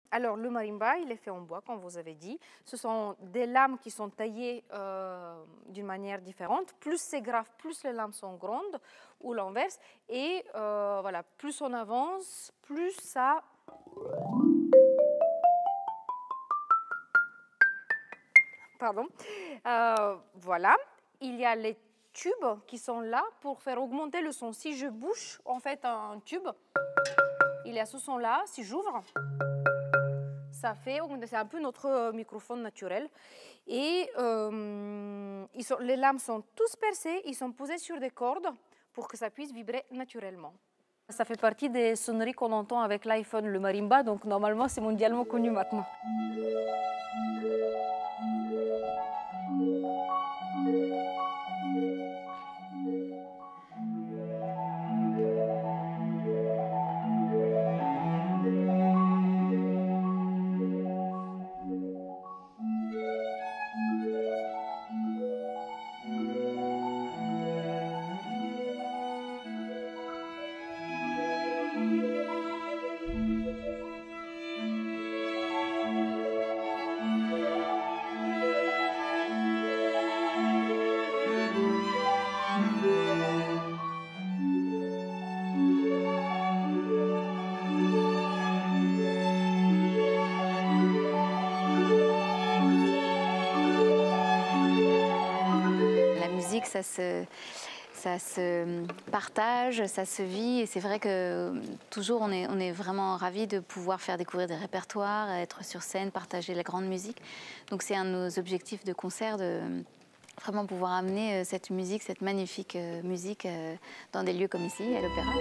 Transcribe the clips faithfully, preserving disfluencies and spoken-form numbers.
Alors, le marimba, il est fait en bois, comme vous avez dit. Ce sont des lames qui sont taillées euh, d'une manière différente. Plus c'est grave, plus les lames sont grandes, ou l'inverse. Et euh, voilà, plus on avance, plus ça... Pardon. Euh, voilà. Il y a les tubes qui sont là pour faire augmenter le son. Si je bouche, en fait, un tube, il y a ce son-là. Si j'ouvre... Ça fait, c'est un peu notre microphone naturel. Et euh, ils sont, les lames sont tous percées, ils sont posés sur des cordes pour que ça puisse vibrer naturellement. Ça fait partie des sonneries qu'on entend avec l'iPhone, le marimba, donc normalement c'est mondialement connu maintenant. Ça se, ça se partage, ça se vit et c'est vrai que toujours on est, on est vraiment ravis de pouvoir faire découvrir des répertoires, être sur scène, partager la grande musique. Donc c'est un de nos objectifs de concert de vraiment pouvoir amener cette musique, cette magnifique musique dans des lieux comme ici, à l'Opéra.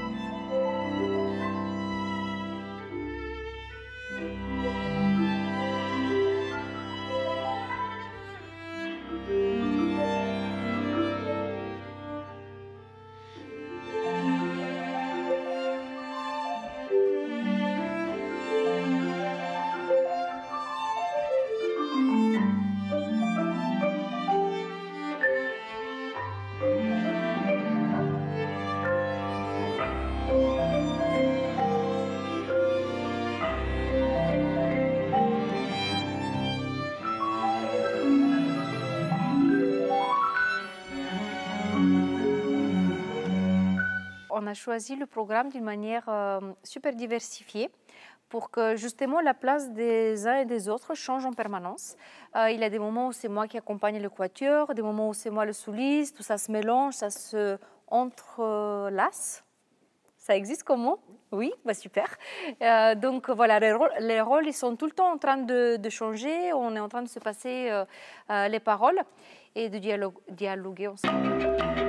On a choisi le programme d'une manière euh, super diversifiée pour que justement la place des uns et des autres change en permanence. Euh, il y a des moments où c'est moi qui accompagne le quatuor, des moments où c'est moi le soliste, tout ça se mélange, ça se entrelace. Ça existe comme mot? Oui, bah super. Euh, donc voilà, les rôles, les rôles, ils sont tout le temps en train de, de changer, on est en train de se passer euh, euh, les paroles et de dialogue, dialoguer ensemble.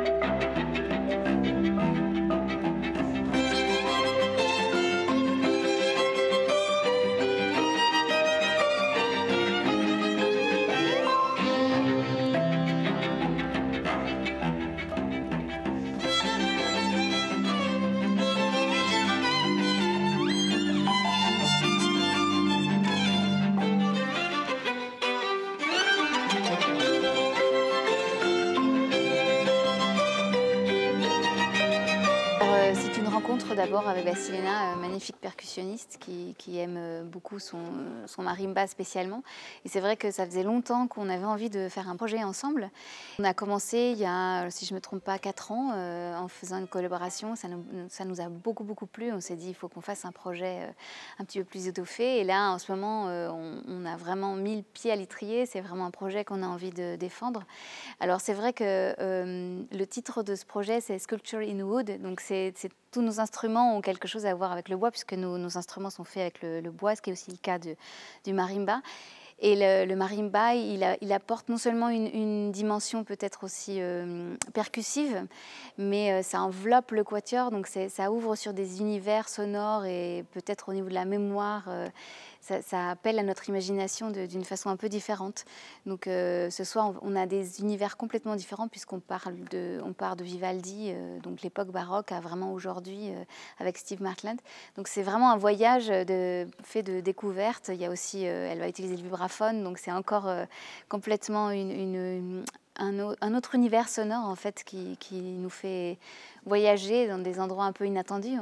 D'abord avec Vasilena, magnifique percussionniste qui, qui aime beaucoup son, son marimba spécialement. Et c'est vrai que ça faisait longtemps qu'on avait envie de faire un projet ensemble. On a commencé il y a, si je ne me trompe pas, quatre ans euh, en faisant une collaboration. Ça nous, ça nous a beaucoup, beaucoup plu. On s'est dit il faut qu'on fasse un projet euh, un petit peu plus étoffé. Et là, en ce moment, euh, on, on a vraiment mis le pied à l'étrier. C'est vraiment un projet qu'on a envie de défendre. Alors c'est vrai que euh, le titre de ce projet, c'est Sculpture in Wood. Donc c'est tous nos instruments ont quelque chose à voir avec le bois, puisque nos, nos instruments sont faits avec le, le bois, ce qui est aussi le cas de, du marimba. Et le, le marimba, il, a, il apporte non seulement une, une dimension peut-être aussi euh, percussive, mais euh, ça enveloppe le quatuor, donc ça ouvre sur des univers sonores et peut-être au niveau de la mémoire, euh, ça, ça appelle à notre imagination d'une façon un peu différente. Donc euh, ce soir, on, on a des univers complètement différents puisqu'on parle de, on part de Vivaldi, euh, donc l'époque baroque, à vraiment aujourd'hui euh, avec Steve Martland. Donc c'est vraiment un voyage de, fait de découverte. Il y a aussi, euh, elle va utiliser le vibraphone, donc c'est encore euh, complètement une, une, une Un, un autre univers sonore en fait qui, qui nous fait voyager dans des endroits un peu inattendus en fait.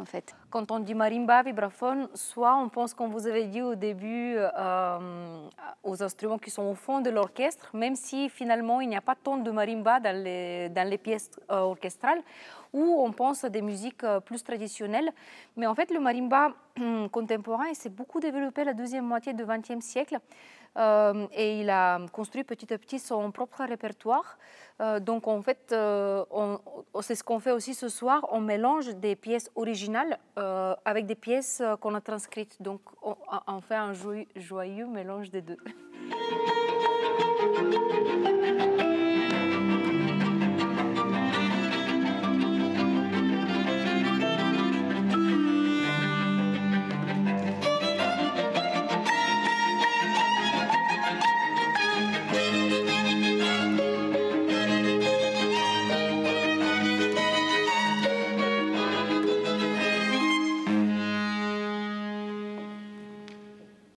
Quand on dit marimba, vibraphone, soit on pense, comme vous avez dit au début, euh, aux instruments qui sont au fond de l'orchestre, même si finalement il n'y a pas tant de marimba dans les, dans les pièces euh, orchestrales, ou on pense à des musiques euh, plus traditionnelles. Mais en fait, le marimba hum, contemporain, il s'est beaucoup développé la deuxième moitié du vingtième siècle. Euh, et il a construit petit à petit son propre répertoire. Euh, donc en fait, euh, c'est ce qu'on fait aussi ce soir, on mélange des pièces originales euh, avec des pièces euh, qu'on a transcrites. Donc on, on fait un joyeux, joyeux mélange des deux.